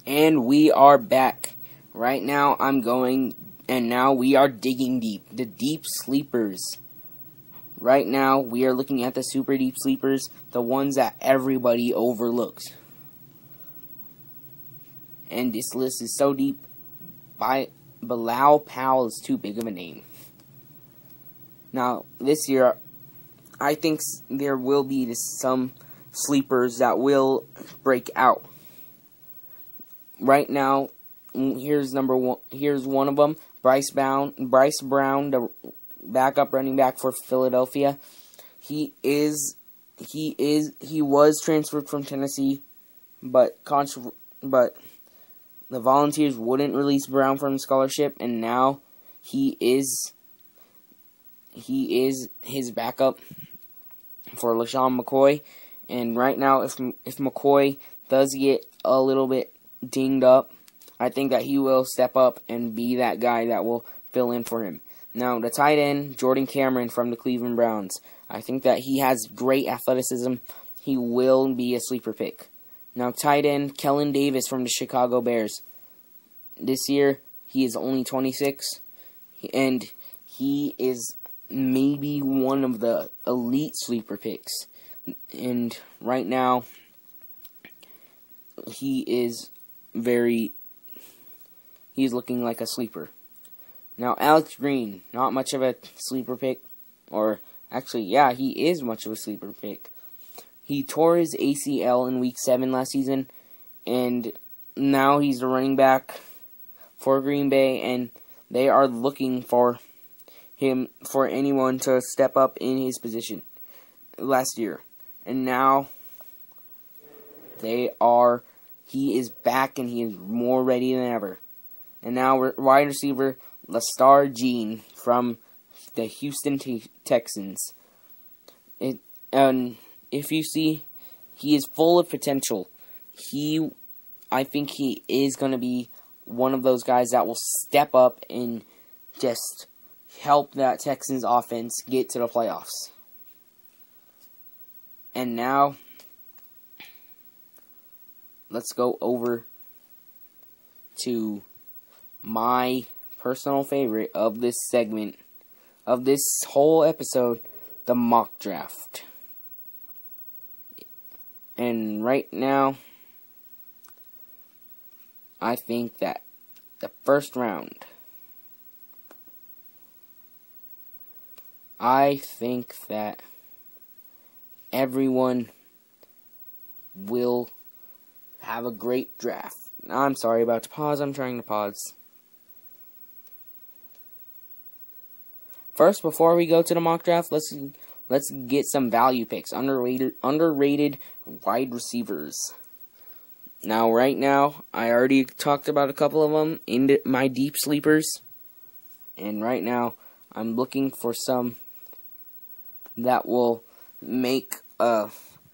And we are back. Right now now we are digging deep. The deep sleepers. Right now we are looking at the super deep sleepers, the ones that everybody overlooks. And this list is so deep, Bilal Powell is too big of a name. Now, this year, I think there will be some sleepers that will break out. Right now, here's one of them. Bryce Brown, the backup running back for Philadelphia. He was transferred from Tennessee, but the Volunteers wouldn't release Brown from scholarship, and now he is his backup for LaShawn McCoy. And right now, if McCoy does get a little bit dinged up, I think that he will step up and be that guy that will fill in for him. Now, the tight end, Jordan Cameron from the Cleveland Browns. I think that he has great athleticism. He will be a sleeper pick. Now, tight end, Kellen Davis from the Chicago Bears. This year, he is only 26, and he is maybe one of the elite sleeper picks. And right now, he's looking like a sleeper. Now, Alex Green, not much of a sleeper pick, or actually, yeah, he is much of a sleeper pick. He tore his ACL in Week 7 last season, and now he's the running back for Green Bay, and they are looking for anyone to step up in his position last year. And now he is back, and he is more ready than ever. And now wide receiver Lastar Jean from the Houston Texans. And if you see, he is full of potential. I think he is going to be one of those guys that will step up and just help that Texans offense get to the playoffs. And now, let's go over to my personal favorite of this segment, of this whole episode, the mock draft. And right now, I think that the first round, I think that everyone will have a great draft. I'm sorry about the pause. I'm trying to pause. First, before we go to the mock draft, let's get some value picks. Underrated wide receivers. Now, right now, I already talked about a couple of them in my deep sleepers. And right now, I'm looking for some that will make a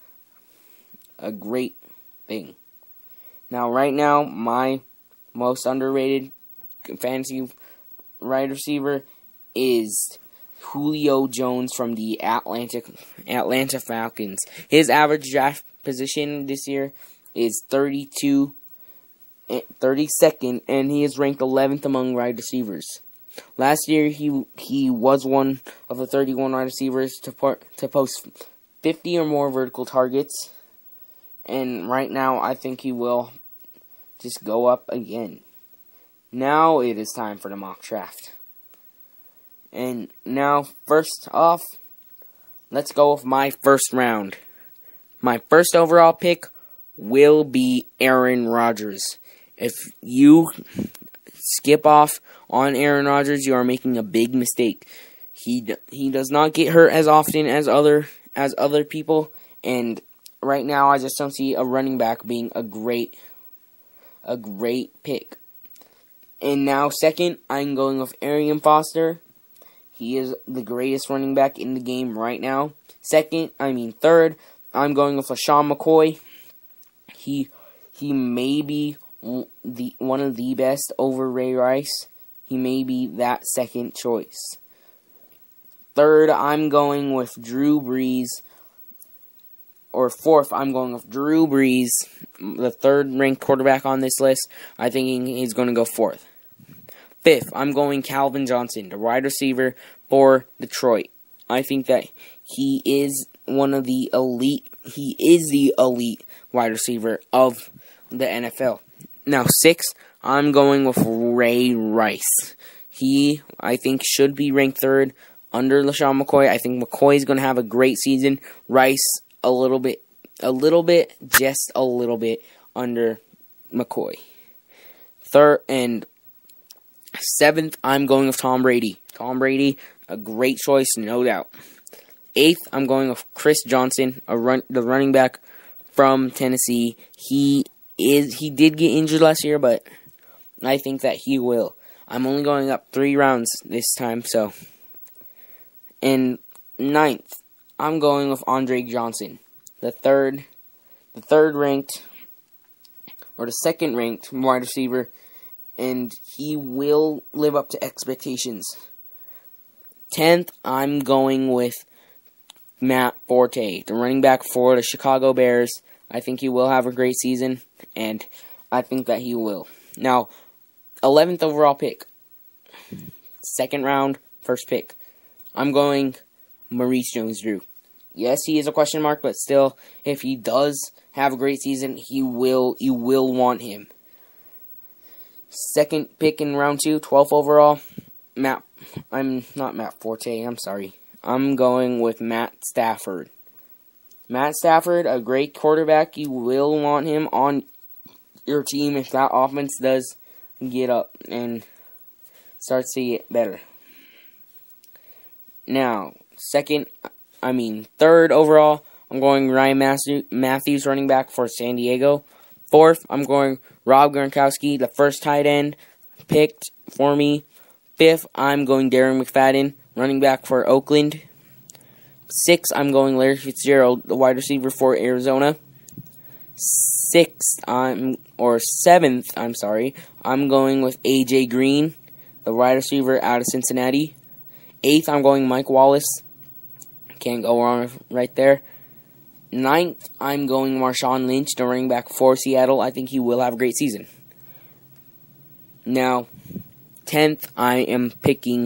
great thing. Now, right now, my most underrated fantasy wide receiver is Julio Jones from the Atlanta Falcons. His average draft position this year is 32nd, and he is ranked 11th among wide receivers. Last year, he was one of the 31 wide receivers to post 50 or more vertical targets. And right now, I think he will just go up again. Now it is time for the mock draft. And now, first off, let's go with my first round. My first overall pick will be Aaron Rodgers. If you skip off on Aaron Rodgers, you are making a big mistake. He does not get hurt as often as other people, and right now I just don't see a running back being a great pick. And now second, I'm going with Arian Foster. He is the greatest running back in the game right now. Third, I'm going with LaShawn McCoy. He may be one of the best over Ray Rice. He may be that second choice. Third, I'm going with Drew Brees. fourth, I'm going with Drew Brees, the third-ranked quarterback on this list. I think he's going to go fourth. Fifth, I'm going Calvin Johnson, the wide receiver for Detroit. I think that he is one of the elite. He is the elite wide receiver of the NFL. Now, sixth, I'm going with Ray Rice. He, I think, should be ranked third under LaShawn McCoy. I think McCoy is going to have a great season. Rice, just a little bit under McCoy. Third and seventh, I'm going with Tom Brady. Tom Brady, a great choice, no doubt. Eighth, I'm going with Chris Johnson, the running back from Tennessee. He did get injured last year, but I think that he will. I'm only going up 3 rounds this time, so. And ninth, I'm going with Andre Johnson, the second ranked wide receiver, and he will live up to expectations. 10th, I'm going with Matt Forte, the running back for the Chicago Bears. I think he will have a great season, and I think that he will. Now, 11th overall pick, second round, first pick. I'm going Maurice Jones-Drew. Yes, he is a question mark, but still, if he does have a great season, you will want him. Second pick in round 2, 12th overall, I'm not Matt Forte, I'm sorry. I'm going with Matt Stafford. Matt Stafford, a great quarterback. You will want him on your team if that offense does get up and start to get better. Now, third overall, I'm going Ryan Matthews, running back for San Diego. Fourth, I'm going Rob Gronkowski, the first tight end picked for me. Fifth, I'm going Darren McFadden, running back for Oakland. Sixth, I'm going Larry Fitzgerald, the wide receiver for Arizona. Seventh, I'm going with A.J. Green, the wide receiver out of Cincinnati. Eighth, I'm going Mike Wallace. Can't go wrong right there. Ninth, I'm going Marshawn Lynch, the running back for Seattle. I think he will have a great season. Now, 10th, I'm picking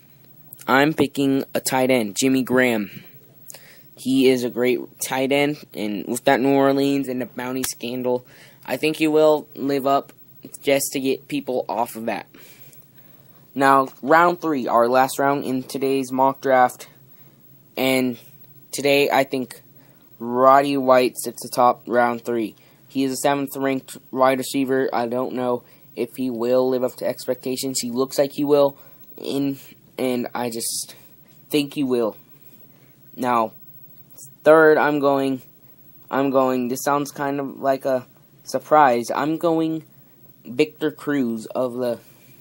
a tight end, Jimmy Graham. He is a great tight end, and with that New Orleans and the bounty scandal, I think he will live up just to get people off of that. Now, round 3, our last round in today's mock draft, and today I think Roddy White sits atop round 3. He is a 7th-ranked wide receiver. I don't know if he will live up to expectations. He looks like he will, and I just think he will. Now, third, I'm going, this sounds kind of like a surprise. I'm going Victor Cruz of the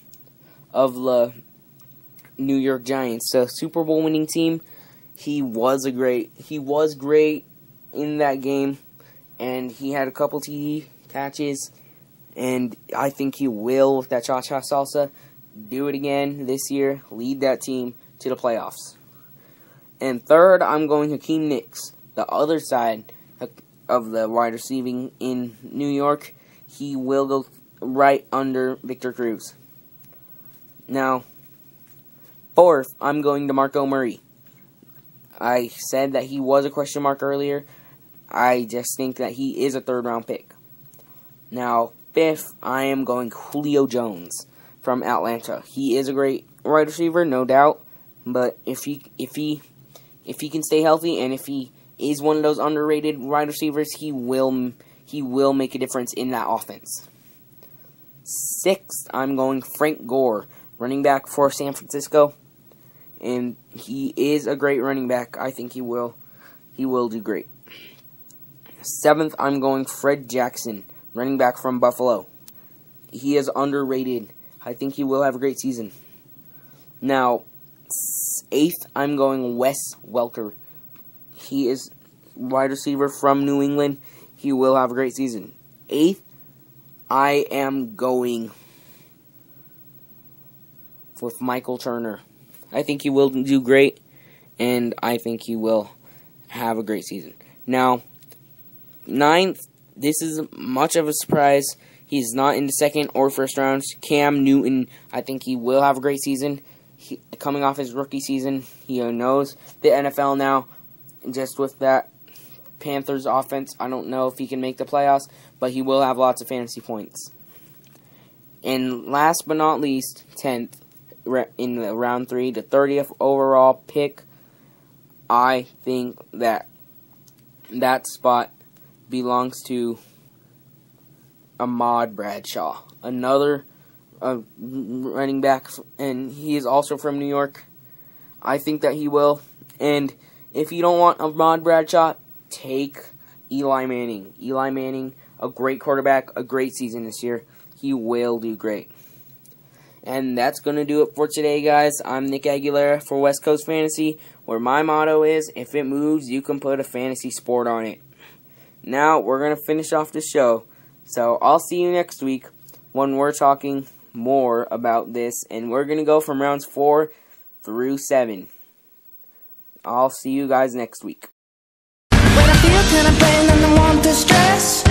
New York Giants, the Super Bowl winning team. He was great in that game, and he had a couple TD catches, and I think he will, with that cha-cha salsa, do it again this year, lead that team to the playoffs. And third, I'm going Hakeem Nicks, the other side of the wide receiving in New York. He will go right under Victor Cruz. Now, fourth, I'm going DeMarco Murray. I said that he was a question mark earlier. I just think that he is a third-round pick. Now, fifth, I am going Julio Jones from Atlanta. He is a great wide receiver, no doubt. But if he can stay healthy, and if he is one of those underrated wide receivers, he will make a difference in that offense. Sixth, I'm going Frank Gore, running back for San Francisco. And he is a great running back. I think he will do great. Seventh, I'm going Fred Jackson, running back from Buffalo. He is underrated. I think he will have a great season. Now, eighth, I'm going Wes Welker. He is wide receiver from New England. He will have a great season. Eighth, I am going with Michael Turner. I think he will do great, and I think he will have a great season. Now, Ninth, this is much of a surprise. He's not in the second or first rounds. Cam Newton, I think he will have a great season. Coming off his rookie season, he knows the NFL now. Just with that Panthers offense, I don't know if he can make the playoffs, but he will have lots of fantasy points. And last but not least, 10th in the round 3, the 30th overall pick. I think that spot belongs to Ahmad Bradshaw, another running back, and he is also from New York. I think that he will. And if you don't want Ahmad Bradshaw, take Eli Manning. Eli Manning, a great quarterback, a great season this year. He will do great. And that's going to do it for today, guys. I'm Nick Aguilera for West Coast Fantasy, where my motto is, if it moves, you can put a fantasy sport on it. Now, we're going to finish off the show. So, I'll see you next week when we're talking more about this. And we're going to go from rounds 4 through 7. I'll see you guys next week. When I feel kind of pain and I want to stress,